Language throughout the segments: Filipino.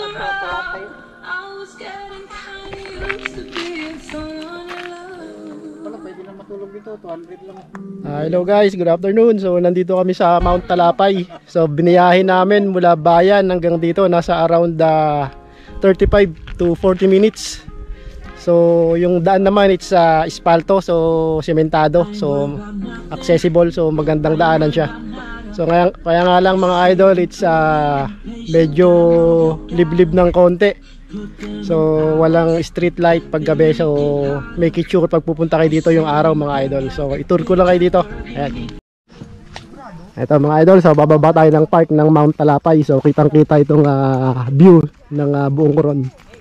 Wala, pwede na matulog dito. 200 lang. Hello guys, good afternoon. So nandito kami sa Mount Talapay. So biniyahin namin mula bayan hanggang dito. Nasa around 35 to 40 minutes. So yung daan naman it's espalto, so sementado, so accessible, so magandang daanan siya. So kaya nga lang mga idol, it's medyo liblib ng konti. So walang street light pag gabi, so make it sure pag pupunta kayo dito yung araw mga idol. So itour ko lang kayo dito. Ayan. Ito mga idol, so bababa tayo ng park ng Mount Talapay. So kitang kita itong view ng buong Coron.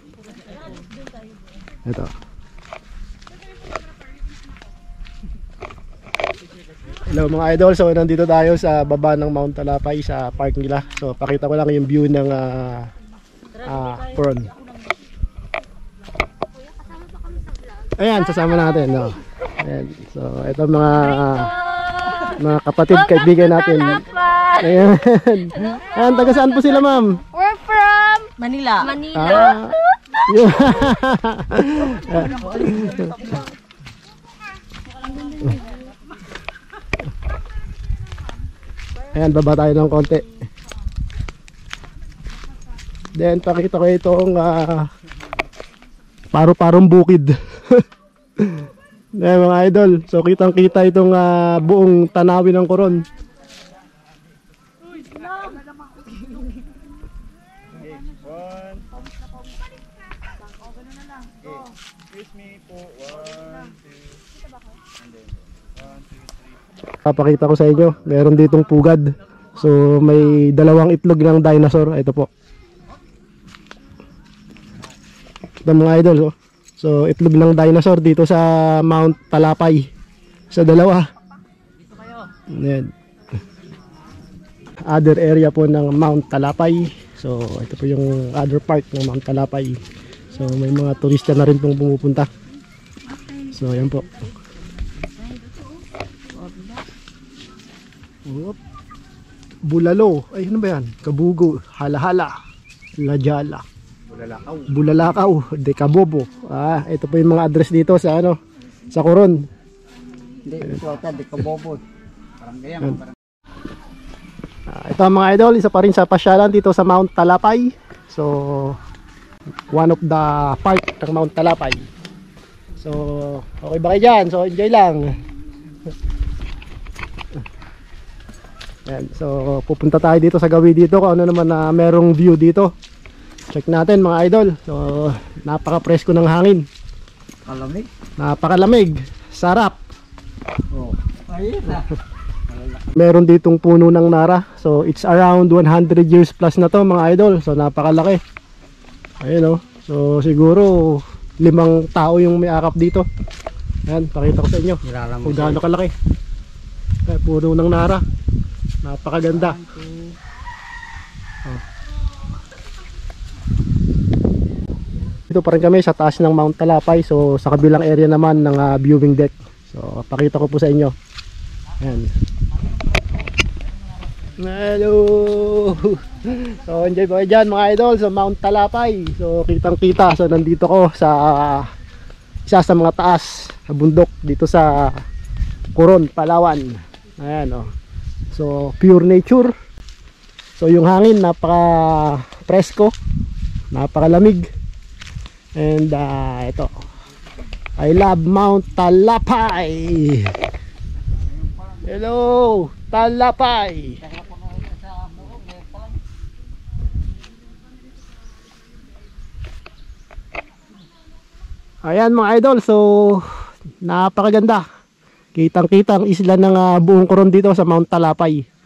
Ito. Hello mga idol, so nandito tayo sa baba ng Mount Talapay sa park nila. So pakita ko lang yung view ng Coron. Ayan, sasama natin, no? Ayan. So ito mga kapatid, kaibigan natin. Ayan. Ayan, taga saan po sila, ma'am? We're from Manila. Ayan, baba tayo ng konti. Then pakita ko itong paru-parong bukid. Ayan mga idol, so kitang kita itong buong tanawin ng Coron. Papakita ko sa inyo, meron ditong pugad. So may dalawang itlog ng dinosaur. Ito po. Ito mga idol, so itlog ng dinosaur dito sa Mount Talapay. Sa dalawa. Ayan. Other area po ng Mount Talapay. So ito po yung other part ng Mount Talapay. So may mga turista na rin pong pumupunta. So ayan po. Bulalo, ay ano ba yan? Kabugo, Halahala, Lajala, Bulalakaw, Dekabobo. Ito po yung mga address dito sa sa Coron. Dekabobo. Parang ganyan. Ito mga idol, isa pa rin sa pasyalan dito sa Mount Talapay. So one of the park ng Mount Talapay. So okay ba kayo dyan? So enjoy lang. Ayan, so pupunta tayo dito sa gawi dito kung ano naman na merong view dito. Check natin mga idol. So napaka-presko ng hangin. Kalamig. Napakalamig. Sarap. Oh. Ayun na. Meron ditong puno ng nara. So it's around 100 years plus na to mga idol. So napakalaki. Ayun oh. So siguro 5 tao yung may akap dito. Ayan, pakita ko sa inyo kung gaano kalaki. Puno ng nara. Napakaganda. Dito pa rin kami sa taas ng Mount Talapay. So sa kabilang area naman ng viewing deck. So pakita ko po sa inyo. Ayan. Hello. So enjoy po kayo dyan mga idol sa Mount Talapay. So kitang kita. So nandito ko sa isa sa mga taas sa bundok dito sa Coron, Palawan. Ayan o. So pure nature. So yung hangin napaka presko, napakalamig. And ito, I love Mount Talapay. Hello Talapay. Ayan mga idol, so napakaganda. Kitang-kita ang isla ng buong Coron dito sa Mount Talapay.